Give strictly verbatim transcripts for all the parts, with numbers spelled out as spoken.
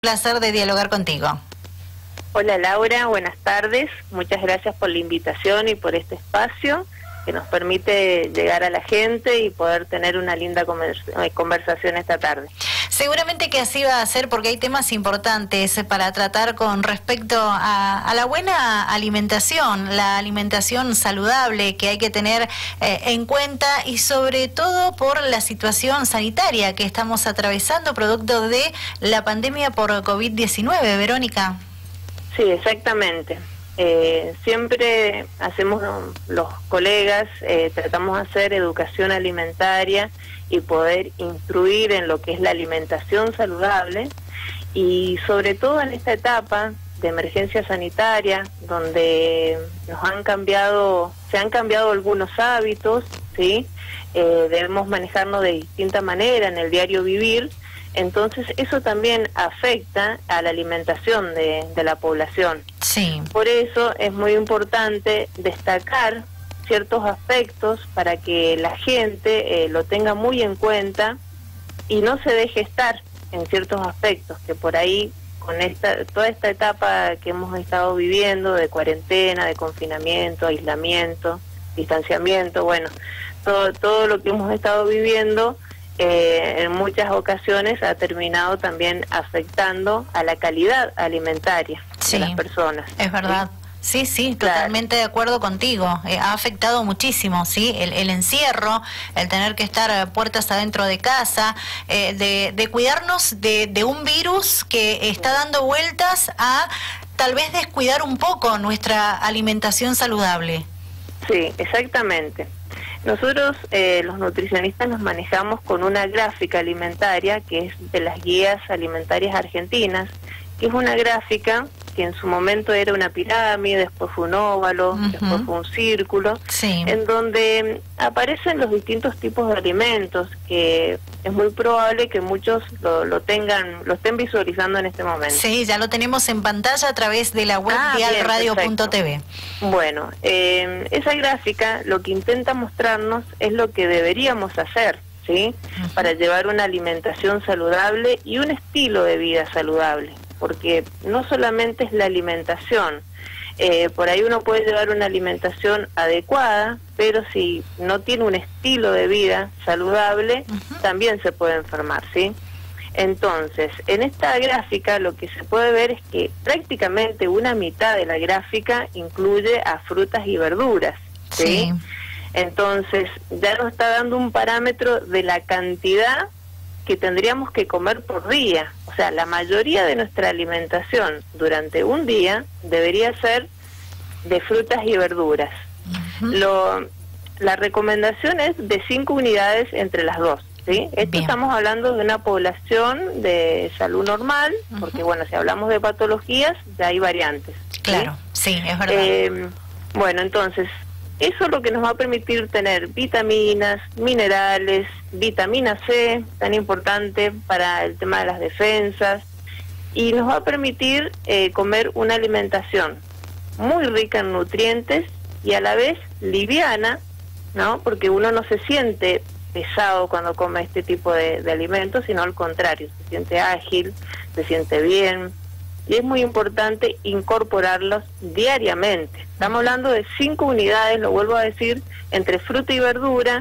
placer de dialogar contigo. Hola Laura, buenas tardes. Muchas gracias por la invitación y por este espacio que nos permite llegar a la gente y poder tener una linda conversación esta tarde. Seguramente que así va a ser, porque hay temas importantes para tratar con respecto a, a la buena alimentación, la alimentación saludable que hay que tener eh, en cuenta, y sobre todo por la situación sanitaria que estamos atravesando producto de la pandemia por COVID diecinueve, Verónica. Sí, exactamente. Eh, siempre hacemos, los colegas, eh, tratamos de hacer educación alimentaria y poder instruir en lo que es la alimentación saludable, y sobre todo en esta etapa de emergencia sanitaria, donde nos han cambiado, se han cambiado algunos hábitos, ¿sí? Eh, debemos manejarnos de distinta manera en el diario vivir. Entonces eso también afecta a la alimentación de, de la población. Sí. Por eso es muy importante destacar ciertos aspectos para que la gente eh, lo tenga muy en cuenta y no se deje estar en ciertos aspectos que por ahí, con esta toda esta etapa que hemos estado viviendo de cuarentena, de confinamiento, aislamiento, distanciamiento, bueno, todo, todo lo que hemos estado viviendo, Eh, en muchas ocasiones ha terminado también afectando a la calidad alimentaria sí, de las personas. Es verdad. Sí, sí, sí, claro. Totalmente de acuerdo contigo. Eh, ha afectado muchísimo, ¿sí? El, el encierro, el tener que estar eh, puertas adentro de casa, eh, de, de cuidarnos de, de un virus que está dando vueltas a tal vez descuidar un poco nuestra alimentación saludable. Sí, exactamente. Nosotros, eh, los nutricionistas, nos manejamos con una gráfica alimentaria que es de las guías alimentarias argentinas, que es una gráfica que en su momento era una pirámide, después fue un óvalo, uh-huh. después fue un círculo, sí. en donde aparecen los distintos tipos de alimentos, que es muy probable que muchos lo, lo tengan, lo estén visualizando en este momento. Sí, ya lo tenemos en pantalla a través de la web ah, dial radio punto t v. Bueno, eh, esa gráfica lo que intenta mostrarnos es lo que deberíamos hacer, ¿sí? Uh-huh. Para llevar una alimentación saludable y un estilo de vida saludable, porque no solamente es la alimentación, eh, por ahí uno puede llevar una alimentación adecuada, pero si no tiene un estilo de vida saludable, uh-huh. también se puede enfermar, ¿sí? Entonces, en esta gráfica lo que se puede ver es que prácticamente una mitad de la gráfica incluye a frutas y verduras, ¿sí? Sí. Entonces, ya nos está dando un parámetro de la cantidad que tendríamos que comer por día. O sea, la mayoría de nuestra alimentación durante un día debería ser de frutas y verduras. Uh-huh. Lo, la recomendación es de cinco unidades entre las dos, ¿sí? Esto Bien. Estamos hablando de una población de salud normal, uh-huh. porque bueno, si hablamos de patologías, ya hay variantes. Claro, sí, sí, es verdad. Eh, bueno, entonces, eso es lo que nos va a permitir tener vitaminas, minerales, vitamina C, tan importante para el tema de las defensas, y nos va a permitir eh, comer una alimentación muy rica en nutrientes y a la vez liviana, ¿no? Porque uno no se siente pesado cuando come este tipo de, de alimentos, sino al contrario, se siente ágil, se siente bien. Y es muy importante incorporarlos diariamente. Estamos hablando de cinco unidades, lo vuelvo a decir, entre fruta y verdura,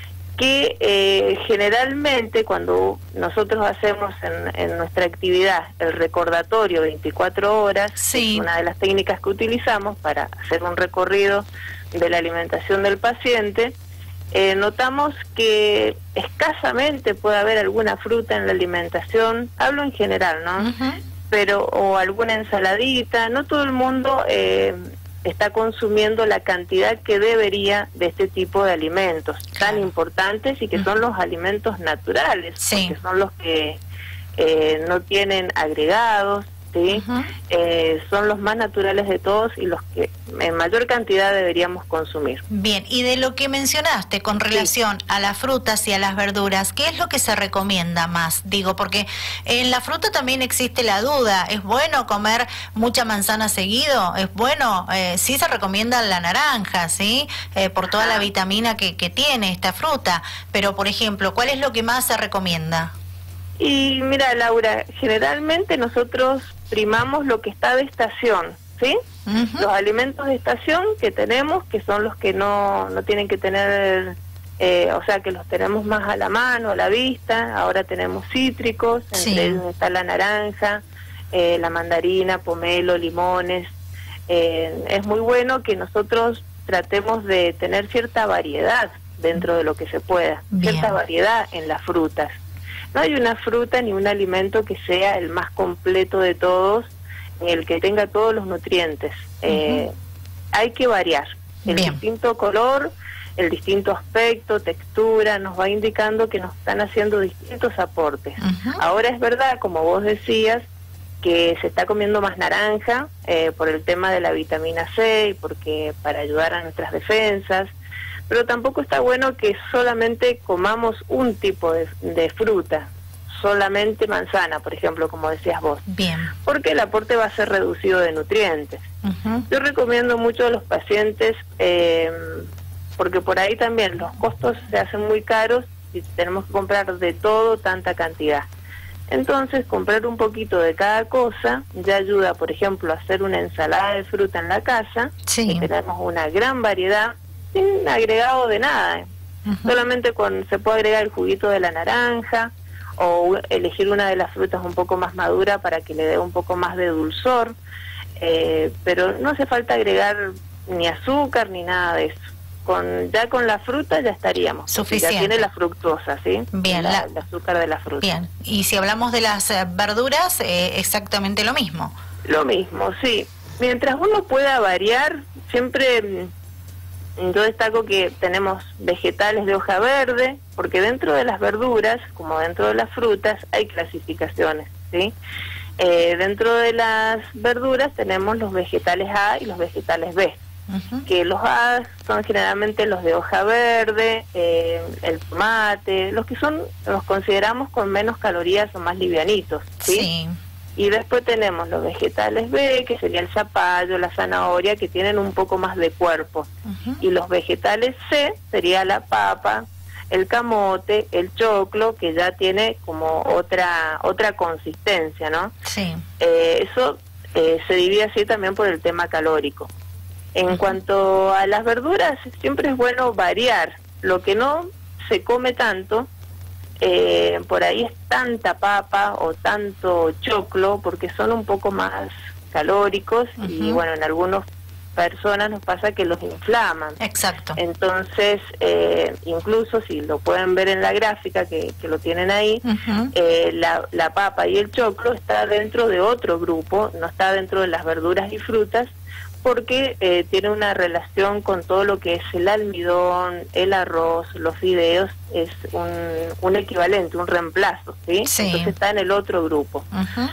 que eh, generalmente cuando nosotros hacemos en, en nuestra actividad el recordatorio veinticuatro horas, sí. es una de las técnicas que utilizamos para hacer un recorrido de la alimentación del paciente, eh, notamos que escasamente puede haber alguna fruta en la alimentación, hablo en general, ¿no? Uh-huh. Pero o alguna ensaladita, no todo el mundo eh, está consumiendo la cantidad que debería de este tipo de alimentos claro. tan importantes y que son los alimentos naturales, sí. porque son los que eh, no tienen agregados, ¿sí? Uh-huh. eh, son los más naturales de todos y los que en mayor cantidad deberíamos consumir. Bien, y de lo que mencionaste con relación sí. a las frutas y a las verduras, ¿qué es lo que se recomienda más? Digo, porque en la fruta también existe la duda, ¿es bueno comer mucha manzana seguido? ¿Es bueno? Eh, sí se recomienda la naranja, ¿sí? Eh, por toda la vitamina que, que tiene esta fruta, pero por ejemplo, ¿cuál es lo que más se recomienda? Y mira, Laura, generalmente nosotros primamos lo que está de estación, ¿sí? Uh-huh. Los alimentos de estación que tenemos, que son los que no, no tienen que tener, eh, o sea, que los tenemos más a la mano, a la vista. Ahora tenemos cítricos, sí. Entre ellos está la naranja, eh, la mandarina, pomelo, limones. Eh, es muy bueno que nosotros tratemos de tener cierta variedad dentro de lo que se pueda, Bien. Cierta variedad en las frutas. No hay una fruta ni un alimento que sea el más completo de todos, ni el que tenga todos los nutrientes. Uh-huh. Eh, hay que variar. El Bien. distinto color, el distinto aspecto, textura, nos va indicando que nos están haciendo distintos aportes. Uh-huh. Ahora es verdad, como vos decías, que se está comiendo más naranja eh, por el tema de la vitamina C y porque para ayudar a nuestras defensas, pero tampoco está bueno que solamente comamos un tipo de, de fruta, solamente manzana, por ejemplo, como decías vos. Bien. Porque el aporte va a ser reducido de nutrientes. Uh-huh. Yo recomiendo mucho a los pacientes, eh, porque por ahí también los costos se hacen muy caros y tenemos que comprar de todo tanta cantidad. Entonces, comprar un poquito de cada cosa ya ayuda, por ejemplo, a hacer una ensalada de fruta en la casa, sí. que tenemos una gran variedad, sin agregado de nada. ¿eh? Uh-huh. Solamente con se puede agregar el juguito de la naranja o elegir una de las frutas un poco más madura para que le dé un poco más de dulzor, eh, pero no hace falta agregar ni azúcar ni nada de eso. Con ya con la fruta ya estaríamos. Suficiente. Ya tiene la fructosa, ¿sí? Bien. La, La... el azúcar de la fruta. Bien. Y si hablamos de las eh, verduras, eh, exactamente lo mismo. Lo mismo, sí. Mientras uno pueda variar, siempre yo destaco que tenemos vegetales de hoja verde, porque dentro de las verduras, como dentro de las frutas, hay clasificaciones, ¿sí? Eh, dentro de las verduras tenemos los vegetales A y los vegetales B. Uh-huh. Que los A son generalmente los de hoja verde, eh, el tomate, los que son, los consideramos con menos calorías o más livianitos, ¿sí? Sí. Y después tenemos los vegetales B, que sería el zapallo, la zanahoria, que tienen un poco más de cuerpo. Uh-huh. Y los vegetales C sería la papa, el camote, el choclo, que ya tiene como otra otra consistencia, ¿no? Sí. Eh, eso eh, se divide así también por el tema calórico. En uh-huh. cuanto a las verduras, siempre es bueno variar. Lo que no se come tanto, eh, por ahí es tanta papa o tanto choclo, porque son un poco más calóricos uh-huh. y bueno, en algunas personas nos pasa que los inflaman. Exacto. Entonces, eh, incluso si lo pueden ver en la gráfica que, que lo tienen ahí, uh-huh. eh, la, la papa y el choclo está dentro de otro grupo, no está dentro de las verduras y frutas, porque eh, tiene una relación con todo lo que es el almidón, el arroz, los fideos, es un, un equivalente, un reemplazo, ¿sí? Sí. Entonces está en el otro grupo. Uh-huh.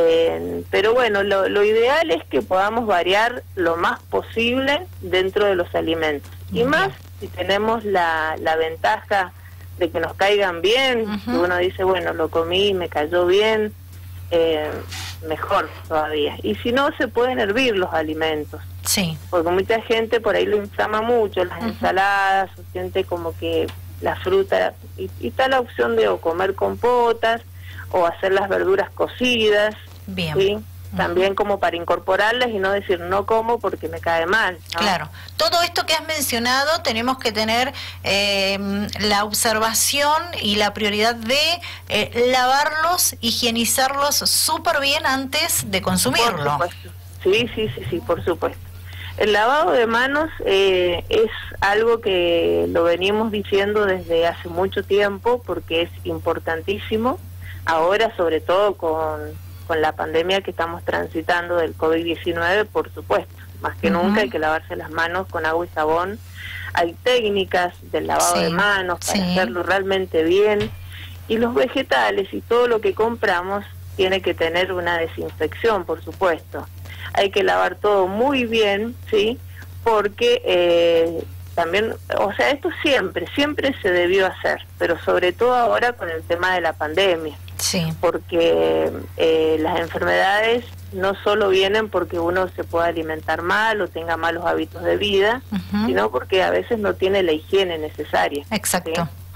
Eh, pero bueno, lo, lo ideal es que podamos variar lo más posible dentro de los alimentos. Uh-huh. Y más si tenemos la, la ventaja de que nos caigan bien, uh-huh. que uno dice, bueno, lo comí y me cayó bien, eh, mejor todavía. Y si no, se pueden hervir los alimentos. Sí. Porque mucha gente por ahí lo inflama mucho, las uh-huh. ensaladas, o siente como que la fruta, y, y está la opción de o comer compotas, o hacer las verduras cocidas. Bien. ¿Sí? También como para incorporarlas y no decir no como porque me cae mal, ¿no? Claro. Todo esto que has mencionado tenemos que tener eh, la observación y la prioridad de eh, lavarlos, higienizarlos súper bien antes de consumirlo. Por supuesto. Sí, sí, sí, sí, por supuesto. El lavado de manos eh, es algo que lo venimos diciendo desde hace mucho tiempo porque es importantísimo. Ahora, sobre todo con... con la pandemia que estamos transitando del COVID diecinueve, por supuesto, más que uh-huh. nunca hay que lavarse las manos con agua y jabón. Hay técnicas del lavado sí, de manos para sí. hacerlo realmente bien, y los vegetales y todo lo que compramos tiene que tener una desinfección, por supuesto. Hay que lavar todo muy bien, ¿sí? Porque eh, también, o sea, esto siempre, siempre se debió hacer, pero sobre todo ahora con el tema de la pandemia. Sí. Porque eh, las enfermedades no solo vienen porque uno se pueda alimentar mal o tenga malos hábitos de vida, uh-huh. sino porque a veces no tiene la higiene necesaria. Exacto.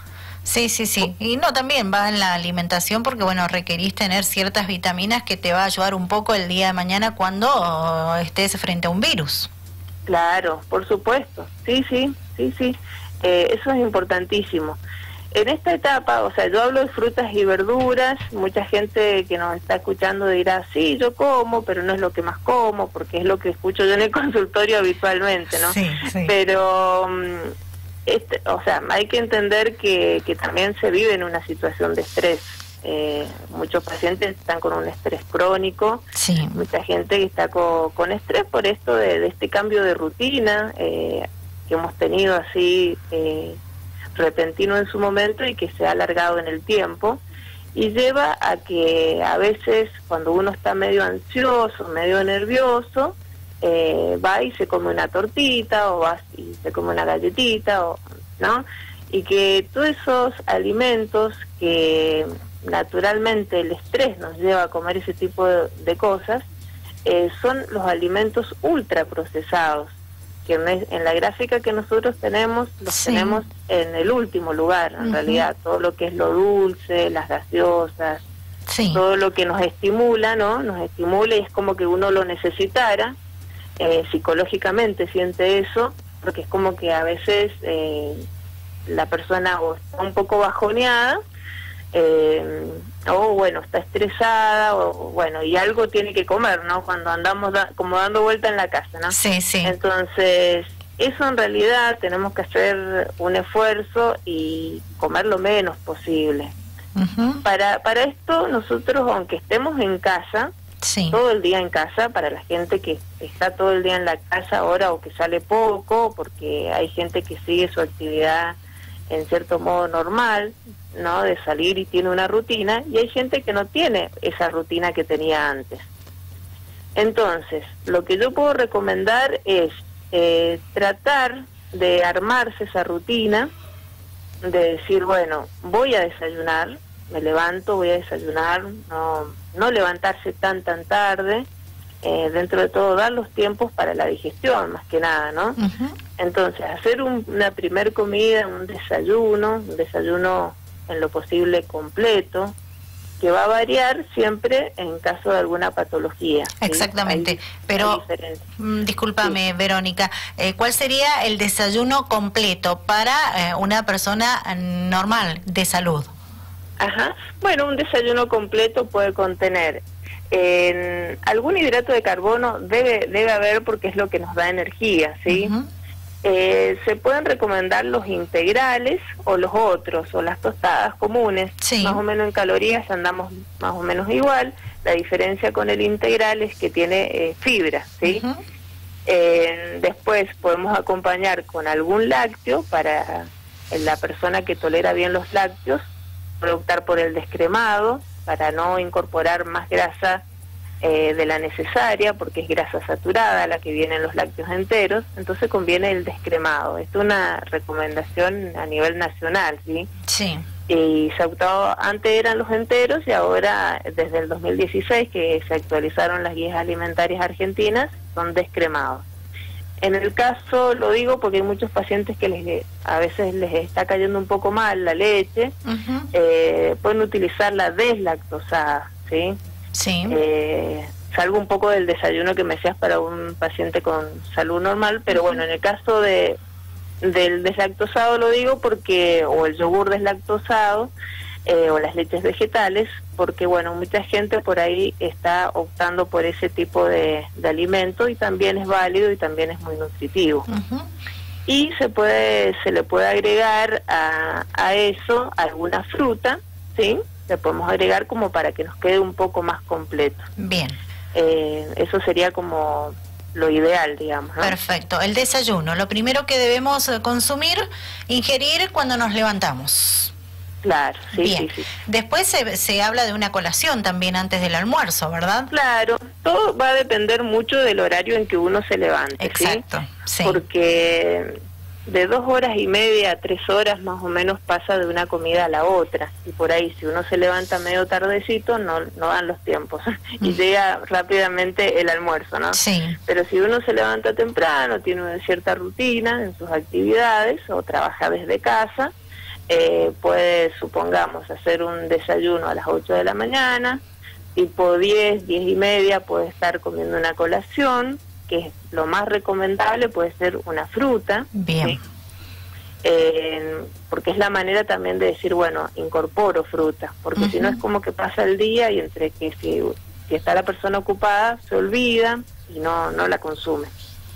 Sí, sí, sí. Y no, también va en la alimentación porque, bueno, requerís tener ciertas vitaminas que te va a ayudar un poco el día de mañana cuando estés frente a un virus. Claro, por supuesto. Sí, sí, sí, sí. Eh, eso es importantísimo. En esta etapa, o sea, yo hablo de frutas y verduras, mucha gente que nos está escuchando dirá, sí, yo como, pero no es lo que más como, porque es lo que escucho yo en el consultorio habitualmente, ¿no? Sí, sí. Pero, este, o sea, hay que entender que, que también se vive en una situación de estrés. Eh, muchos pacientes están con un estrés crónico, sí. Mucha gente que está con, con estrés por esto de, de este cambio de rutina eh, que hemos tenido así... Eh, repentino en su momento y que se ha alargado en el tiempo y lleva a que a veces cuando uno está medio ansioso, medio nervioso, eh, va y se come una tortita o va y se come una galletita, o, ¿no? Y que todos esos alimentos que naturalmente el estrés nos lleva a comer ese tipo de, de cosas, eh, son los alimentos ultraprocesados, que en la gráfica que nosotros tenemos, los sí. tenemos en el último lugar, en uh-huh. realidad, todo lo que es lo dulce, las gaseosas, sí. todo lo que nos estimula, ¿no? Nos estimula y es como que uno lo necesitara, eh, psicológicamente siente eso, porque es como que a veces eh, la persona o está un poco bajoneada, eh, o bueno, está estresada, o bueno, y algo tiene que comer, ¿no? Cuando andamos da, como dando vuelta en la casa, ¿no? Sí, sí. Entonces, eso en realidad tenemos que hacer un esfuerzo y comer lo menos posible. Uh-huh. Para, para esto, nosotros, aunque estemos en casa, sí. todo el día en casa, para la gente que está todo el día en la casa ahora o que sale poco, porque hay gente que sigue su actividad en cierto modo normal, ¿no? De salir y tiene una rutina, y hay gente que no tiene esa rutina que tenía antes. Entonces, lo que yo puedo recomendar es eh, tratar de armarse esa rutina, de decir, bueno, voy a desayunar, me levanto, voy a desayunar, no, no levantarse tan tan tarde, eh, dentro de todo dar los tiempos para la digestión, más que nada, ¿no? Uh-huh. Entonces, hacer un, una primer comida, un desayuno, un desayuno en lo posible completo, que va a variar siempre en caso de alguna patología. Exactamente, ¿sí? Hay, pero hay discúlpame, sí. Verónica, eh, ¿cuál sería el desayuno completo para eh, una persona normal de salud? Ajá, bueno, un desayuno completo puede contener eh, algún hidrato de carbono, debe debe haber porque es lo que nos da energía, ¿sí? Uh-huh. Eh, se pueden recomendar los integrales o los otros, o las tostadas comunes, sí. Más o menos en calorías andamos más o menos igual, la diferencia con el integral es que tiene eh, fibra, ¿sí? Uh-huh. eh, después podemos acompañar con algún lácteo para la persona que tolera bien los lácteos, puede optar por el descremado para no incorporar más grasa Eh, de la necesaria, porque es grasa saturada la que viene en los lácteos enteros, entonces conviene el descremado. Esto es una recomendación a nivel nacional, ¿sí? Sí. Y se ha optado, antes eran los enteros y ahora, desde el dos mil dieciséis, que se actualizaron las guías alimentarias argentinas, son descremados. En el caso, lo digo porque hay muchos pacientes que les, a veces les está cayendo un poco mal la leche, uh-huh. eh, pueden utilizar la deslactosada, ¿sí? Sí. Eh, salgo un poco del desayuno que me hacías para un paciente con salud normal, pero bueno, en el caso de del deslactosado lo digo porque, o el yogur deslactosado, eh, o las leches vegetales, porque bueno, mucha gente por ahí está optando por ese tipo de, de alimento y también es válido y también es muy nutritivo. Uh-huh. Y se puede se le puede agregar a, a eso alguna fruta, ¿sí? Le podemos agregar como para que nos quede un poco más completo. Bien. Eh, eso sería como lo ideal, digamos, ¿no? Perfecto. El desayuno, lo primero que debemos consumir, ingerir cuando nos levantamos. Claro, sí, Bien. sí, sí. Después se, se habla de una colación también antes del almuerzo, ¿verdad? Claro, todo va a depender mucho del horario en que uno se levante. Exacto, ¿sí? sí. Porque de dos horas y media a tres horas más o menos pasa de una comida a la otra, y por ahí si uno se levanta medio tardecito no no dan los tiempos y llega rápidamente el almuerzo, ¿no? Sí. Pero si uno se levanta temprano, tiene una cierta rutina en sus actividades o trabaja desde casa, eh, puede, supongamos, hacer un desayuno a las ocho de la mañana, tipo diez, diez y media puede estar comiendo una colación, que es lo más recomendable, puede ser una fruta. Bien. ¿sí? Eh, porque es la manera también de decir, bueno, incorporo fruta, porque uh-huh. si no es como que pasa el día y entre que si, si está la persona ocupada se olvida y no, no la consume.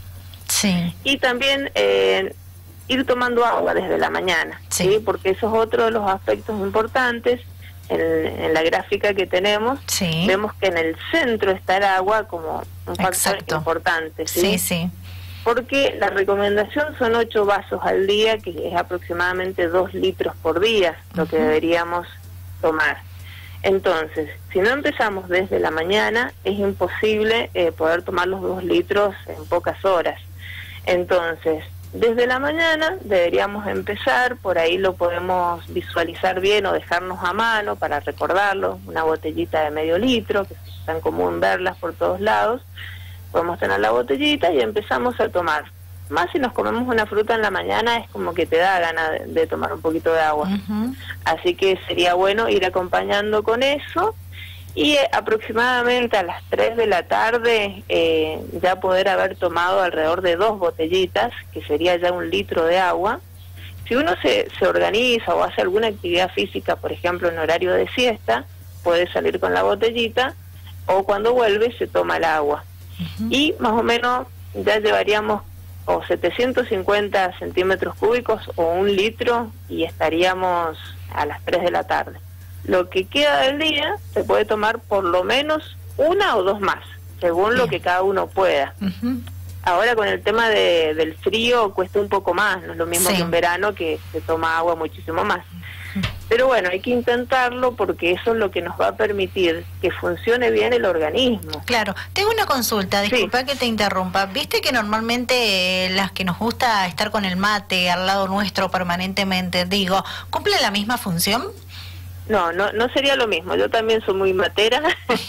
Sí. Y también eh, ir tomando agua desde la mañana, sí. ¿sí? Porque eso es otro de los aspectos importantes. En, en la gráfica que tenemos, sí. vemos que en el centro está el agua como un factor Exacto. importante, ¿sí? Sí, sí. Porque la recomendación son ocho vasos al día, que es aproximadamente dos litros por día, lo uh-huh. que deberíamos tomar. Entonces, si no empezamos desde la mañana, es imposible eh, poder tomar los dos litros en pocas horas. Entonces, desde la mañana deberíamos empezar, por ahí lo podemos visualizar bien o dejarnos a mano para recordarlo, una botellita de medio litro, que es tan común verlas por todos lados, podemos tener la botellita y empezamos a tomar. Más si nos comemos una fruta en la mañana, es como que te da ganas de, de tomar un poquito de agua. Uh-huh. Así que sería bueno ir acompañando con eso. Y eh, aproximadamente a las tres de la tarde eh, ya poder haber tomado alrededor de dos botellitas, que sería ya un litro de agua. Si uno se, se organiza o hace alguna actividad física, por ejemplo en horario de siesta, puede salir con la botellita o cuando vuelve se toma el agua. Uh-huh. Y más o menos ya llevaríamos o setecientos cincuenta centímetros cúbicos o un litro y estaríamos a las tres de la tarde. Lo que queda del día se puede tomar por lo menos una o dos más, según Bien. Lo que cada uno pueda. Uh-huh. Ahora con el tema de, del frío cuesta un poco más, no es lo mismo sí. que en verano que se toma agua muchísimo más. Uh-huh. Pero bueno, hay que intentarlo porque eso es lo que nos va a permitir que funcione bien el organismo. Claro, tengo una consulta, disculpa sí. que te interrumpa. Viste que normalmente eh, las que nos gusta estar con el mate al lado nuestro permanentemente, digo, ¿cumple la misma función? No, no, no sería lo mismo. Yo también soy muy matera,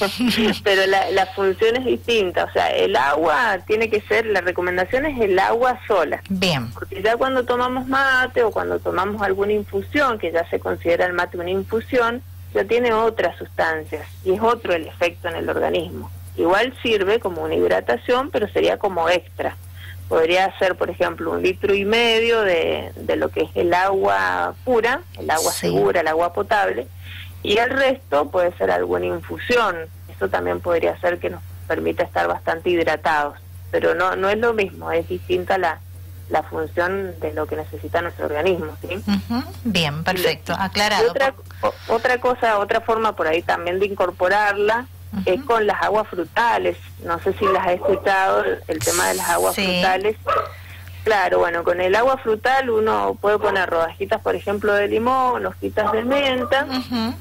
pero la, la función es distinta. O sea, el agua tiene que ser, la recomendación es el agua sola. Bien. Porque ya cuando tomamos mate o cuando tomamos alguna infusión, que ya se considera el mate una infusión, ya tiene otras sustancias y es otro el efecto en el organismo. Igual sirve como una hidratación, pero sería como extra. Podría ser, por ejemplo, un litro y medio de, de lo que es el agua pura, el agua sí. segura, el agua potable, y el resto puede ser alguna infusión. Eso también podría ser que nos permita estar bastante hidratados, pero no no es lo mismo, es distinta la, la función de lo que necesita nuestro organismo, ¿sí? Uh-huh. Bien, perfecto, aclarado. Y otra, o, otra cosa, otra forma por ahí también de incorporarla, Uh-huh. es con las aguas frutales. No sé si las has escuchado, el, el tema de las aguas sí. frutales. Claro, bueno, con el agua frutal uno puede poner rodajitas, por ejemplo, de limón, hojitas de menta, uh-huh.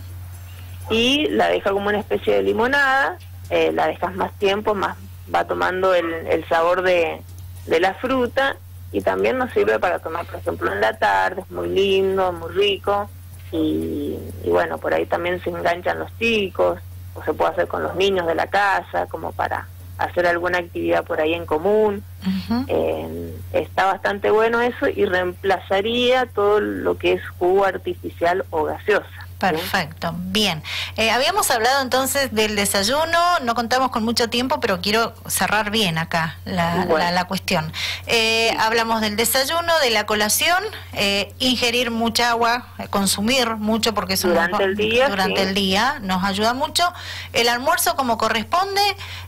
y la deja como una especie de limonada. Eh, la dejas más tiempo, más va tomando el, el sabor de, de la fruta, y también nos sirve para tomar, por ejemplo, en la tarde. Es muy lindo, muy rico, y, y bueno, por ahí también se enganchan los chicos, o se puede hacer con los niños de la casa, como para hacer alguna actividad por ahí en común. Uh-huh. Eh, está bastante bueno eso y reemplazaría todo lo que es jugo artificial o gaseosa. Perfecto, bien. Eh, habíamos hablado entonces del desayuno, no contamos con mucho tiempo, pero quiero cerrar bien acá la, bueno. la, la cuestión. Eh, sí. Hablamos del desayuno, de la colación, eh, ingerir mucha agua, eh, consumir mucho, porque eso durante nos, el día, durante sí. el día nos ayuda mucho. El almuerzo como corresponde.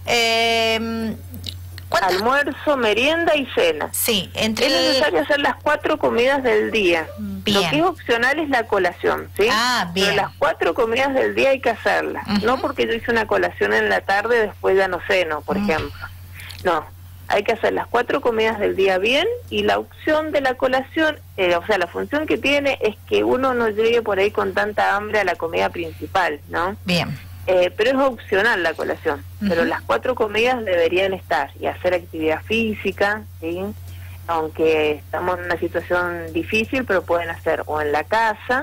Eh, Almuerzo, merienda y cena. Sí, entre es necesario el... hacer las cuatro comidas del día. Bien. Lo que es opcional es la colación, ¿sí? Ah, bien. Pero las cuatro comidas del día hay que hacerlas. Uh-huh. No porque yo hice una colación en la tarde, después ya no ceno, por uh-huh. ejemplo. No, hay que hacer las cuatro comidas del día bien, y la opción de la colación, eh, o sea, la función que tiene es que uno no llegue por ahí con tanta hambre a la comida principal, ¿no? Bien. Eh, pero es opcional la colación, uh-huh. pero las cuatro comidas deberían estar, y hacer actividad física, ¿sí? Aunque estamos en una situación difícil, pero pueden hacer o en la casa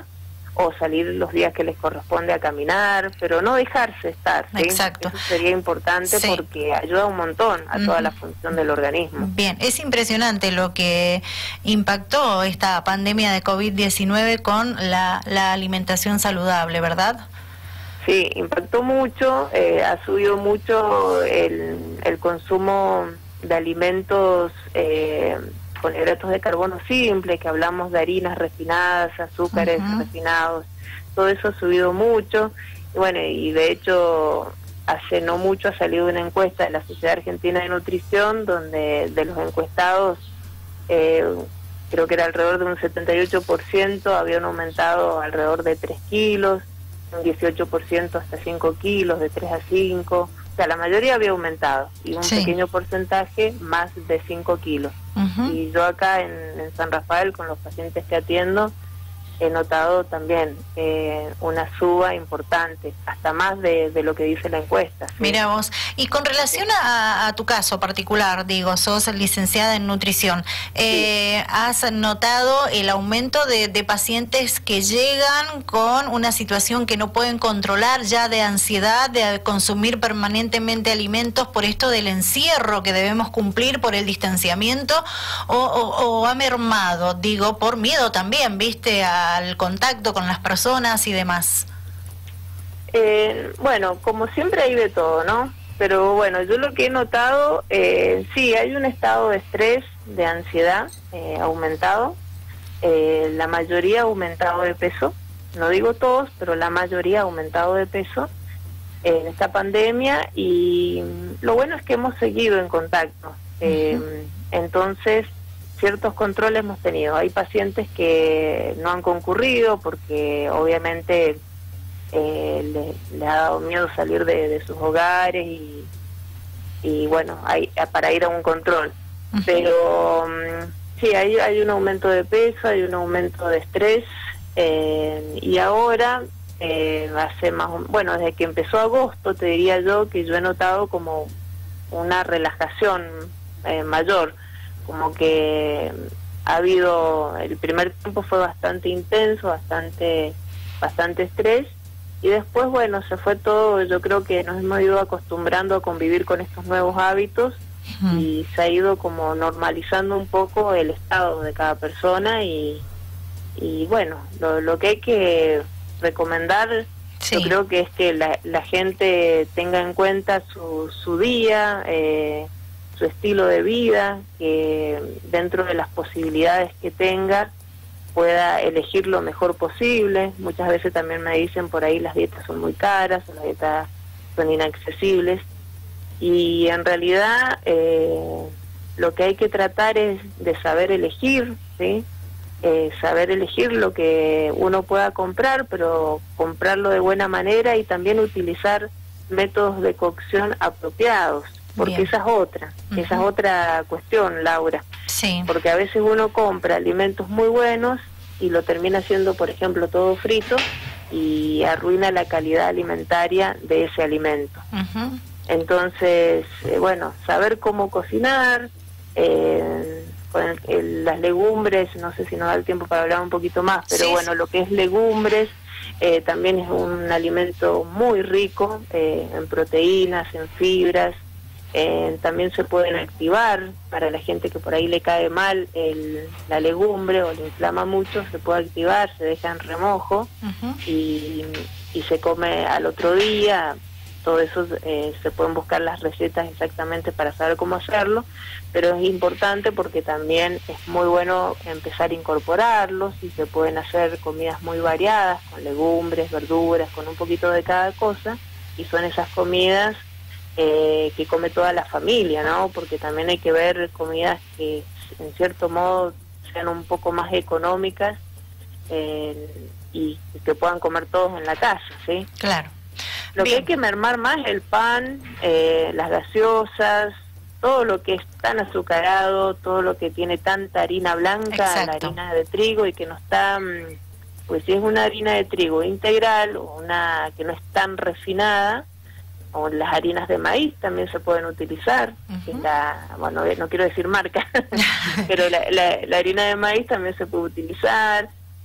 o salir los días que les corresponde a caminar, pero no dejarse estar, ¿sí? Exacto. Eso sería importante, sí, porque ayuda un montón a toda uh-huh. la función del organismo. Bien, es impresionante lo que impactó esta pandemia de COVID diecinueve con la, la alimentación saludable, ¿verdad? Sí, impactó mucho, eh, ha subido mucho el, el consumo de alimentos eh, con hidratos de carbono simple, que hablamos de harinas refinadas, azúcares uh-huh. refinados, todo eso ha subido mucho. Y bueno, y de hecho hace no mucho ha salido una encuesta de la Sociedad Argentina de Nutrición, donde de los encuestados, eh, creo que era alrededor de un setenta y ocho por ciento, habían aumentado alrededor de tres kilos, un dieciocho por ciento hasta cinco kilos, de tres a cinco, o sea, la mayoría había aumentado, y un sí. pequeño porcentaje más de cinco kilos. Uh-huh. Y yo acá en, en San Rafael, con los pacientes que atiendo, he notado también eh, una suba importante, hasta más de, de lo que dice la encuesta, ¿sí? Mira vos, y con relación a, a tu caso particular, digo, sos licenciada en nutrición, eh, sí. ¿has notado el aumento de, de pacientes que llegan con una situación que no pueden controlar ya, de ansiedad, de consumir permanentemente alimentos por esto del encierro que debemos cumplir por el distanciamiento, o, o, o ha mermado, digo, por miedo también, viste, a al contacto con las personas y demás? Eh, bueno, como siempre hay de todo, ¿no? Pero bueno, yo lo que he notado, eh, sí, hay un estado de estrés, de ansiedad eh, aumentado, eh, la mayoría ha aumentado de peso, no digo todos, pero la mayoría ha aumentado de peso en esta pandemia, y lo bueno es que hemos seguido en contacto, eh, uh-huh. entonces ciertos controles hemos tenido. Hay pacientes que no han concurrido porque obviamente eh, les le ha dado miedo salir de, de sus hogares y, y bueno, hay, para ir a un control. Uh-huh. Pero um, sí, hay, hay un aumento de peso, hay un aumento de estrés, eh, y ahora, eh, hace más, bueno, desde que empezó agosto, te diría yo que yo he notado como una relajación eh, mayor, como que ha habido, el primer tiempo fue bastante intenso, bastante bastante estrés, y después, bueno, se fue todo, yo creo que nos hemos ido acostumbrando a convivir con estos nuevos hábitos, uh-huh. y se ha ido como normalizando un poco el estado de cada persona, y, y bueno, lo, lo que hay que recomendar, sí. yo creo que es que la, la gente tenga en cuenta su, su día, eh, su estilo de vida, que dentro de las posibilidades que tenga pueda elegir lo mejor posible. Muchas veces también me dicen por ahí las dietas son muy caras, o las dietas son inaccesibles, y en realidad eh, lo que hay que tratar es de saber elegir, ¿sí? Eh, saber elegir lo que uno pueda comprar, pero comprarlo de buena manera, y también utilizar métodos de cocción apropiados. Porque Bien. esa es otra, uh-huh. esa es otra cuestión, Laura. Sí. Porque a veces uno compra alimentos muy buenos y lo termina haciendo, por ejemplo, todo frito, y arruina la calidad alimentaria de ese alimento. Uh-huh. Entonces, eh, bueno, saber cómo cocinar, eh, con el, el, las legumbres, no sé si nos da el tiempo para hablar un poquito más, pero sí, bueno, lo que es legumbres, eh, también es un alimento muy rico eh, en proteínas, en fibras. Eh, también se pueden activar para la gente que por ahí le cae mal el, la legumbre o le inflama mucho, se puede activar, se deja en remojo, uh-huh. y, y se come al otro día. Todo eso eh, se pueden buscar las recetas exactamente para saber cómo hacerlo, pero es importante porque también es muy bueno empezar a incorporarlos, y se pueden hacer comidas muy variadas con legumbres, verduras, con un poquito de cada cosa, y son esas comidas Eh, que come toda la familia, ¿no? Porque también hay que ver comidas que en cierto modo sean un poco más económicas, eh, y que puedan comer todos en la casa, ¿sí? Claro. Lo Bien. que hay que mermar más es el pan, eh, las gaseosas, todo lo que es tan azucarado, todo lo que tiene tanta harina blanca, Exacto. la harina de trigo, y que no está, pues si es una harina de trigo integral, o una que no es tan refinada, o las harinas de maíz también se pueden utilizar, uh-huh. que la, bueno, no quiero decir marca, pero la, la, la harina de maíz también se puede utilizar,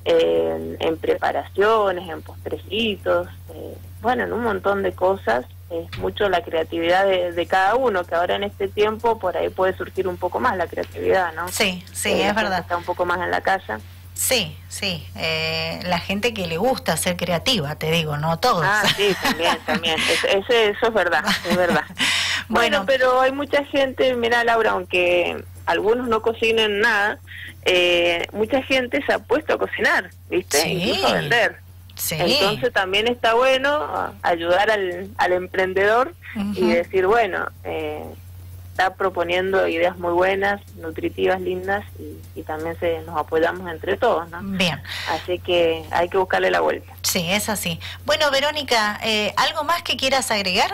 en, en preparaciones, en postrecitos, eh, bueno, en un montón de cosas. Es mucho la creatividad de, de cada uno, que ahora en este tiempo por ahí puede surgir un poco más la creatividad, ¿no? Sí, sí, eh, es verdad. Está un poco más en la casa. Sí, sí, eh, la gente que le gusta ser creativa, te digo, no todos. Ah, sí, también, también, eso, eso, eso es verdad, es verdad. Bueno, bueno, pero hay mucha gente, mira Laura, aunque algunos no cocinen nada, eh, mucha gente se ha puesto a cocinar, ¿viste? Sí. Incluso a vender. Sí. Entonces también está bueno ayudar al, al emprendedor uh-huh. y decir, bueno, eh, está proponiendo ideas muy buenas, nutritivas, lindas, y, y también se nos apoyamos entre todos, ¿no? Bien. Así que hay que buscarle la vuelta. Sí, es así. Bueno, Verónica, eh, ¿algo más que quieras agregar?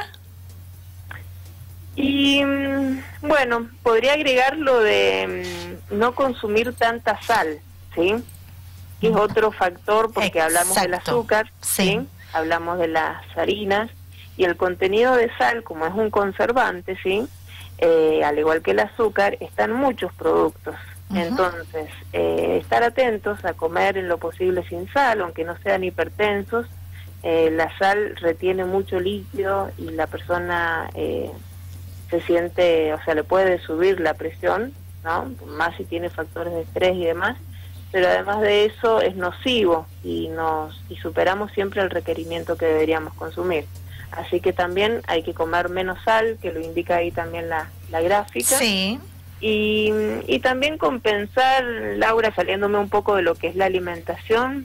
Y bueno, podría agregar lo de no consumir tanta sal, ¿sí? Que es otro factor, porque Exacto. hablamos del azúcar, sí. ¿sí? Hablamos de las harinas, y el contenido de sal, como es un conservante, ¿sí? Eh, al igual que el azúcar, está en muchos productos. Uh-huh. Entonces, eh, estar atentos a comer en lo posible sin sal, aunque no sean hipertensos. Eh, la sal retiene mucho líquido y la persona eh, se siente, o sea, le puede subir la presión, ¿no? Más si tiene factores de estrés y demás. Pero además de eso es nocivo y nos y superamos siempre el requerimiento que deberíamos consumir. Así que también hay que comer menos sal, que lo indica ahí también la, la gráfica. Sí. Y, y también compensar, Laura, saliéndome un poco de lo que es la alimentación,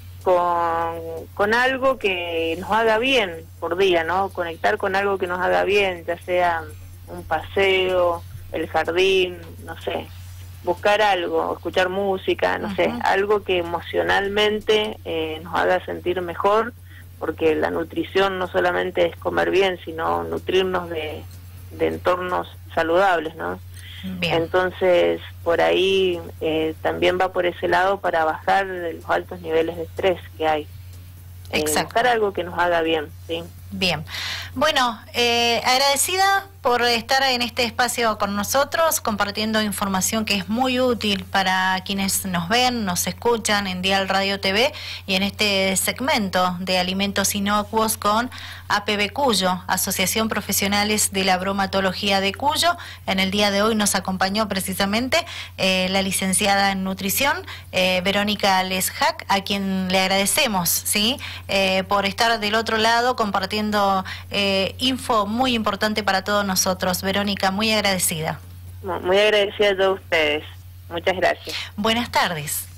con, con algo que nos haga bien por día, ¿no? Conectar con algo que nos haga bien, ya sea un paseo, el jardín, no sé. Buscar algo, escuchar música, no uh-huh. sé, algo que emocionalmente eh, nos haga sentir mejor, porque la nutrición no solamente es comer bien, sino nutrirnos de, de entornos saludables, ¿no? Bien. Entonces, por ahí eh, también va por ese lado para bajar los altos niveles de estrés que hay. Eh, Exacto. Buscar algo que nos haga bien, ¿sí? Bien. Bueno, eh, agradecida por estar en este espacio con nosotros, compartiendo información que es muy útil para quienes nos ven, nos escuchan en Dial Radio T V y en este segmento de alimentos inocuos con A P B Cuyo, Asociación Profesionales de la Bromatología de Cuyo. En el día de hoy nos acompañó precisamente eh, la licenciada en nutrición, eh, Verónica Lesjak, a quien le agradecemos, ¿sí? Eh, por estar del otro lado compartiendo eh, info muy importante para todos nosotros. Verónica, muy agradecida. Muy agradecida a todos ustedes. Muchas gracias. Buenas tardes.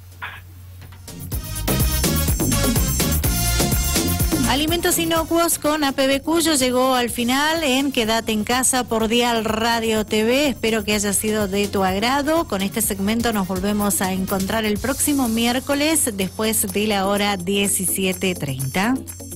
Alimentos inocuos con A P B Cuyo llegó al final en Quédate en Casa por Dial Radio T V. Espero que haya sido de tu agrado. Con este segmento nos volvemos a encontrar el próximo miércoles después de la hora diecisiete treinta.